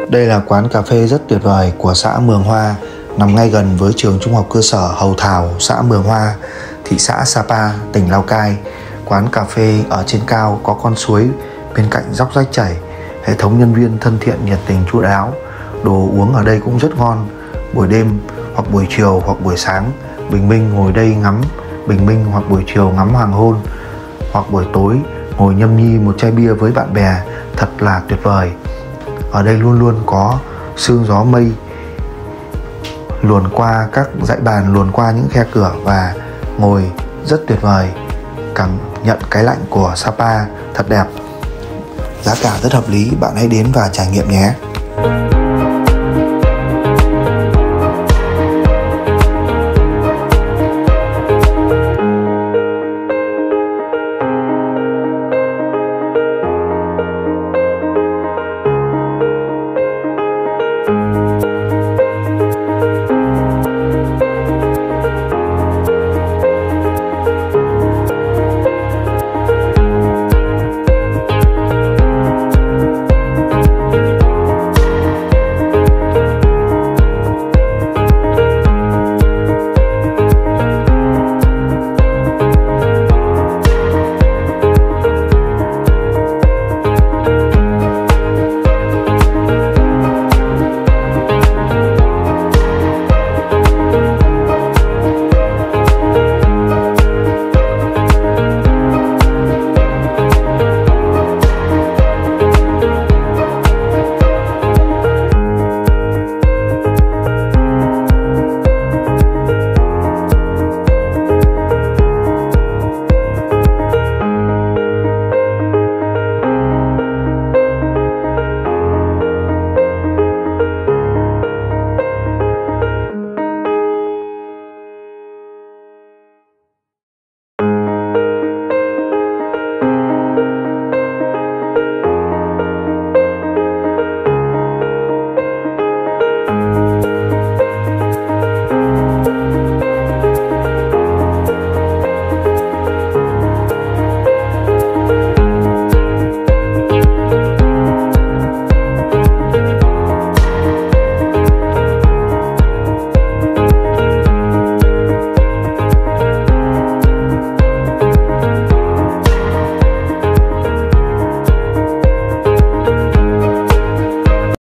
Đây là quán cà phê rất tuyệt vời của xã Mường Hoa, nằm ngay gần với trường trung học cơ sở Hầu Thảo, xã Mường Hoa, thị xã Sapa, tỉnh Lào Cai. Quán cà phê ở trên cao có con suối bên cạnh dốc rách chảy. Hệ thống nhân viên thân thiện, nhiệt tình, chu đáo. Đồ uống ở đây cũng rất ngon. Buổi đêm hoặc buổi chiều hoặc buổi sáng, bình minh ngồi đây ngắm bình minh, hoặc buổi chiều ngắm hoàng hôn, hoặc buổi tối ngồi nhâm nhi một chai bia với bạn bè, thật là tuyệt vời. Ở đây luôn luôn có sương gió mây luồn qua các dãy bàn, luồn qua những khe cửa và ngồi rất tuyệt vời. Cảm nhận cái lạnh của Sapa thật đẹp. Giá cả rất hợp lý, bạn hãy đến và trải nghiệm nhé.